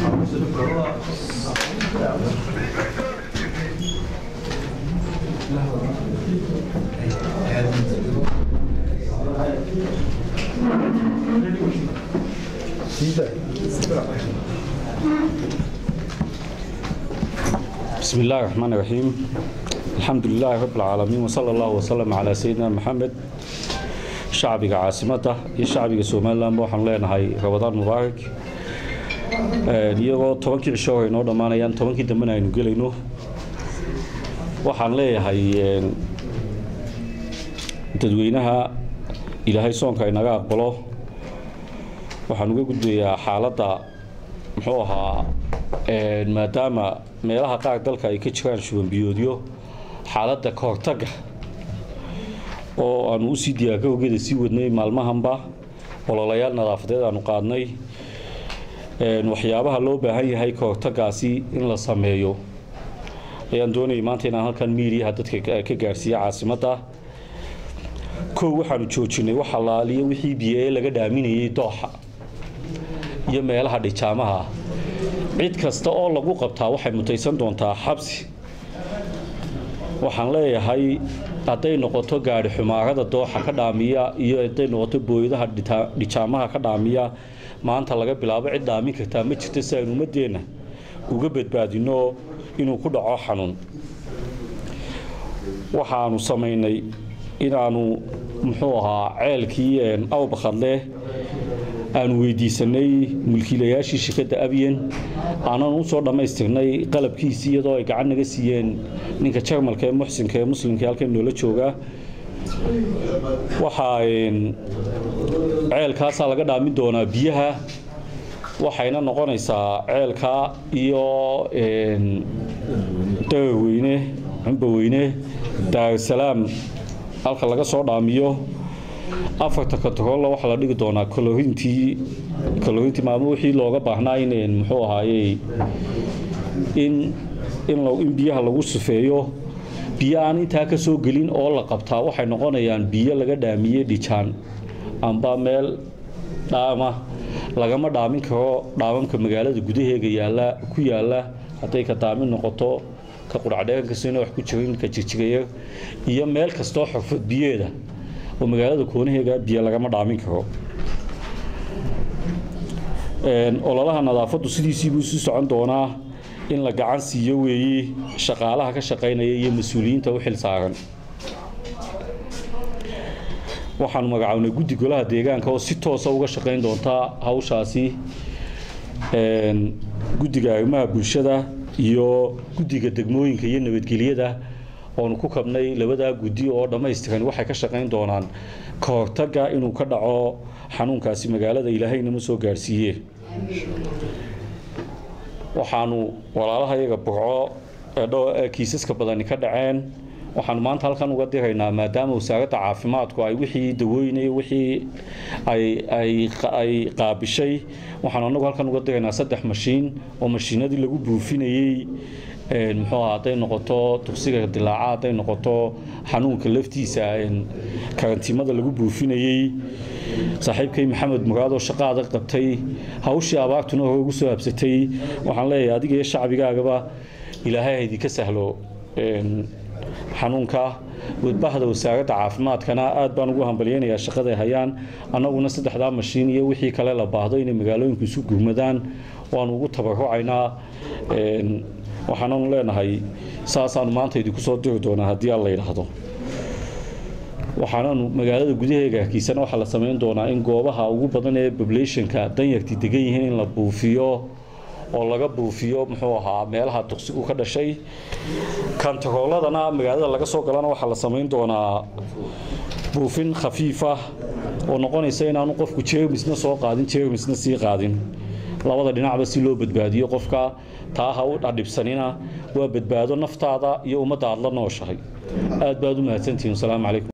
بسم الله الرحمن الرحيم الحمد لله رب العالمين وصلى الله وسلم على سيدنا محمد شعبك عاصمته شعبك سومالان waxaan leenahay Ramadan Mubaarak iyagoo 10 cisho inoo dhamaanayaan 10 dambe aynu gelayno waxaan leeyahay dadweynaha ilaahay soonka inaga aqbalo waxaan uga gudbayaa xaaladda muxuu ahaa maadaama meelaha qaar dalka ay ka jiraan shuban biyoodyo xaaladda ka hortagga oo aanu u sii diyaargarowgeeda sii wadnay maalmahanba ololayaal nadaafadeed aanu qaadnay waxyaabaha loo baahan yahay ka hortaggaasi in la sameeyo ayaan doonayay maanta inaan halkan miiriyaha dadka ka gaarsiiyo caasimadda kow waxaanu joojinay waxa laaliyo wixii biyo laga dhaaminayay dooxa iyo meelaha dhijaamaha cid kasta oo lagu qabtaa waxay mutaysan doontaa xabsi waxaan leeyahay haday noqoto gaari xumaarada dooxa ka dhaamiya iyo haday noqoto booyadaha dhijaamaha ka dhaamiya maanta laga bilaabo cid dhaamin kartaa ma jirto si aynu umadeena uga badbaadino inuu ku dhaco xanuun waxaanu sameynay inaanu muxuu ahaa ceelkii awbaqadle aanu weydiisanay mulkiilayaashii shirkadda Abiyan aanan u soo dhameystirnay qalabkiisii iyadoo ay gacan naga siiyeen ninka Jarmalka ee Muxsinka ee Muslimka halkan noola jooga waxa ceelkaas laga dhaamin doonaa biyaha waxayna noqonaysaa ceelka iyo daweyne Dar es Salaam halka laga soo dhaamiyo afarta katrool waxa la dhigi doonaa kalorintii maamo wixii looga baahnaa in muxuu ahaayay in biyaha lagu sufeeyo biyo aan inta ka soo gelin oo la qabtaa waxay noqonayaan biyo laga dhaamiyay dhijaan amba meel dhaama lagama dhaamin karo dhaamamka magaalada gudaheega ku yaala haday ka dhaamin noqoto ka quracdeeganka sino wax ku jirin ka jijigaya iyo meel kasto xirfad biyeeda oo magaalada koonaheega biyo lagama dhaamin karo ololaha nadaafadu sidiisii buu sii socon doonaa in la gacan siiyo weeyii shaqaalaha ka shaqeynaya iyo mas'uuliyiinta u xil saaran waxaan magacawnay guddi golaha deegaanka oo si toos ah uga shaqeyn doonta hawshaasi guddiga arrimaha bulshada iyo guddiga degmooyinka iyo nabadgelyada oo ku kabnay labada guddi oo dhameystiran waxay ka shaqeyn doonaan ka hortagga inuu ka dhaco xanuunkaasi magaalada Ilaahayna ma soo gaarsiiyay waxaanu walaalahayaga burco kiisaska badan ka dhaceen waxaan maanta halkan uga diraynaa maadaama wasaaradda caafimaadku ay wixii daweynay wixii ay qaabishay waxaan anagu halkan uga diraynaa 3 mashiin oo mashiinadii lagu buufinayay muxuu haday noqoto tuqsiga dilaaca haday noqoto xanuunka laftiisa karantiimada lagu buufinayay saaxiibkay Maxamed Muraad oo shaqada qabtay hawshii abaartuna ugu soo habsatay waxaan leeyahay adiga iyo shacbigaagaba Ilaahay idinka sahlo xanuunka wadbahda wasaaradda caafimaadkana aad baan ugu hambalyeynaya shaqada ay hayaan anaguna 3 mashiin iyo wixii kale la baahdo in magaalooyinku isu gurmadaan waan ugu tabarucaynaa waxaanu leenahay saasaan maanta idinku soo diri doonaa hadii alla yiraahdo waxaanu magaalada gudaheega kiisana waxa la sameyn doonaa in goobaha ugu badan ee populationka danyarti degan yihiin in la buufiyo oo laga buufiyo muxuu ahaa meelaha tuqsigu ka dhashay kantarooladana magaalada laga soo galana waxa la sameyn doonaa buufin khafiif ah oo noqonaysa inaanu qofku jeermisna soo qaadin jeermisna sii qaadin labada dhinacba si loo badbaadiyo qofka taaha u dhibsanina waa badbaado naftaada iyo ummadda aad la nooshahay aad baad u mahadsantihiin. Assalaamu calaykum.